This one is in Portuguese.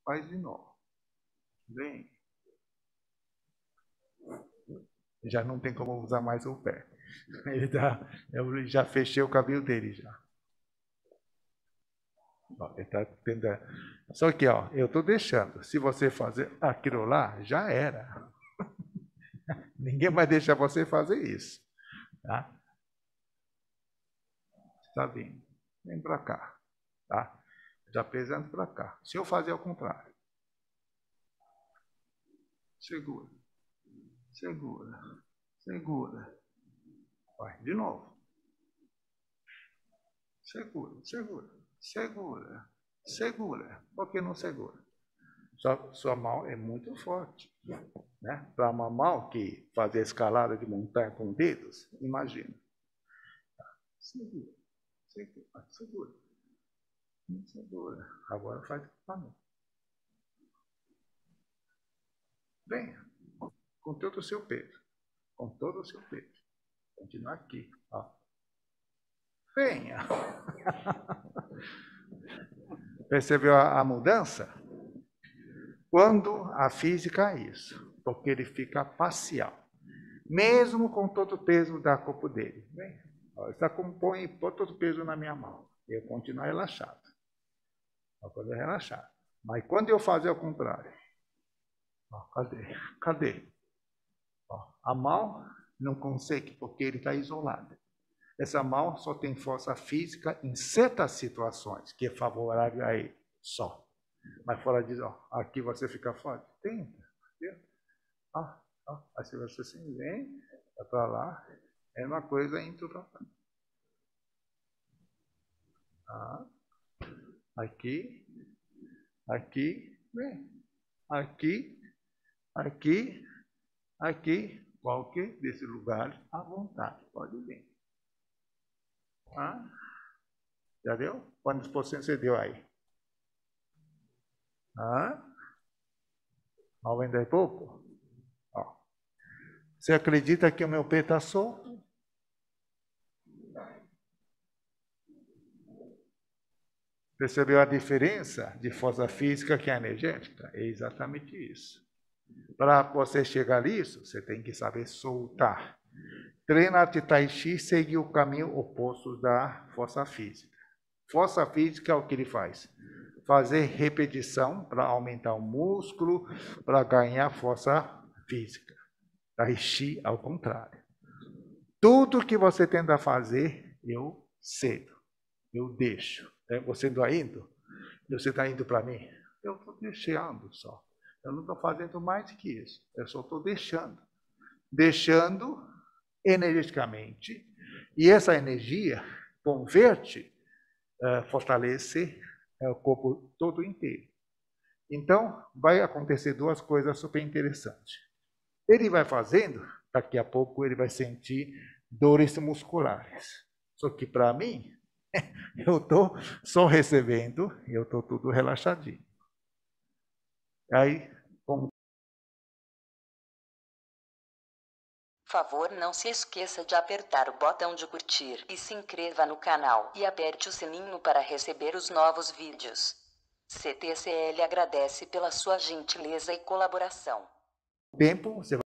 Faz de novo. Bem. Já não tem como usar mais o pé. Eu já fechei o cabelo dele já. Ó, ele tá tentando. Só que, ó, eu estou deixando. Se você fazer aquilo lá, já era. Ninguém vai deixar você fazer isso. Tá? Está vindo. Vem para cá. Tá? Já pesando para cá. Se eu fazer ao contrário. Segura. Segura. Segura. Vai, de novo. Segura, segura, segura, segura. Por que não segura? Sua mão é muito forte. Né? Para uma mão que fazer escalada de montanha com dedos, imagina. Segura, segura, segura. Segura. Agora faz com a mão. Venha, com todo o seu peso. Com todo o seu peso. Continua aqui. Ó. Venha. Percebeu a mudança? Quando a física é isso, porque ele fica parcial. Mesmo com todo o peso da corpo dele. Vem. Está compõe todo o peso na minha mão. Eu continuo relaxado. Uma coisa relaxada. Mas quando eu fazer ao contrário, ó, cadê? Cadê? Ó, a mão não consegue porque ele está isolado. Essa mão só tem força física em certas situações que é favorável a ele, só. Mas fora disso, ó, aqui você fica forte. Tenta. Ó, ó, aí você assim, vem, vai para lá. É uma coisa intrapolada. Ah, aqui, aqui, vem. Aqui, aqui, aqui, qualquer desse lugar à vontade, pode vir. Ah, já deu? Quantos por cento você deu aí? Ah, 90 e pouco? Ó. Você acredita que o meu pé está solto? Percebeu a diferença de força física que é energética? É exatamente isso. Para você chegar nisso, você tem que saber soltar. Treina de Tai Chi segue o caminho oposto da força física. Força física é o que ele faz? Fazer repetição para aumentar o músculo, para ganhar força física. Tai Chi ao contrário. Tudo que você tenta fazer, eu cedo. Eu deixo. Você não está indo? Você está indo para mim? Eu estou deixando só. Eu não estou fazendo mais que isso. Eu só estou deixando. Deixando energeticamente. E essa energia converte, fortalece o corpo todo inteiro. Então, vai acontecer duas coisas super interessantes. Ele vai fazendo, daqui a pouco ele vai sentir dores musculares. Só que para mim, eu estou só recebendo e eu estou tudo relaxadinho. Aí, como... Favor, não se esqueça de apertar o botão de curtir e se inscreva no canal e aperte o sininho para receber os novos vídeos. CTCL agradece pela sua gentileza e colaboração. Tempo, você